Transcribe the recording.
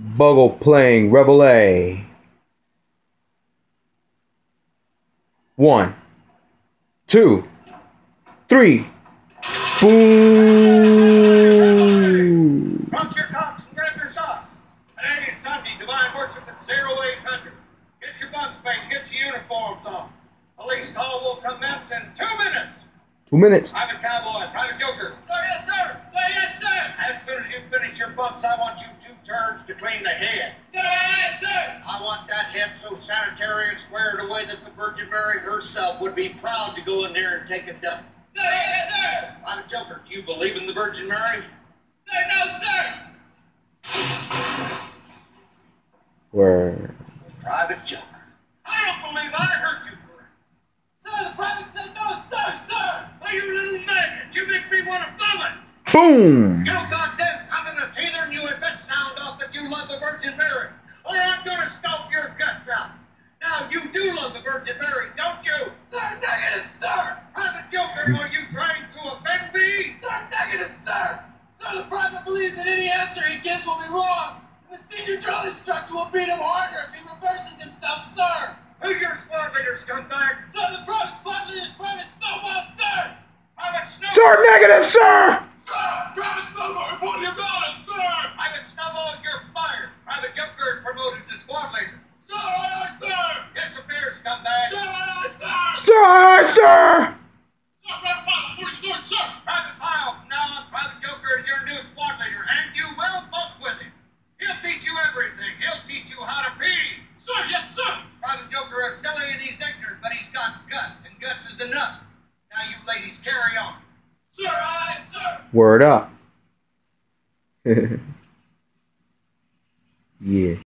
Bugle playing Reveille. 1, 2, 3. Boom! Drop your cocks and grab your socks. Today is Sunday, divine worship at 0800. Get your bunks made, get your uniforms off. Police call will commence in 2 minutes. 2 minutes. Private Cowboy, Private Joker. Sir, yes, sir. Sir, yes, sir. As soon as you finish your bunks, I want you 2 turds to clean the head. Sir, yes, sir. I want that head so sanitary and squared away that the Virgin Mary herself would be proud to go in there and take a dump. Sir, yes, sir. Private Joker, do you believe in the Virgin Mary? Sir, no, sir. Word. Private Joker. I don't believe I heard you correct. Sir, the private said no, sir, sir. Well, you little maggot, you make me want to vomit. Boom! You goddamn communist heathen, you had best sound off that you love the Virgin Mary, or I'm gonna stomp your guts out. Now, you do love the Virgin Mary, don't you? Sir, negative, sir. Private Joker, are you trying to offend me? Sir, negative, sir. Sir, the private believes that any answer he gives will be wrong. The senior drill instructor will beat him harder if he reverses himself, sir. Who's your squad leader, scumbag? Sir, the private squad leader is Private Snowball, sir. Private Snowball. Sir, negative, sir! Private Snowball, report you got it, sir. Private Snowball, you're fired. Private Joker is promoted to squad leader. Sir, aye, aye, sir. Get some beer, scumbag. Sir, aye, aye, sir. Sir, aye, sir! Sir, Private Pyle, reporting sword, sir. Private Pyle, now Private Joker is your new squad leader, and you will bunk with him. He'll teach you everything. He'll teach you how to pee. Sir, yes, sir. Private Joker is silly and he's ignorant, but he's got guts, and guts is enough. Now you ladies carry on. Sir, aye, sir. Word up. Yeah.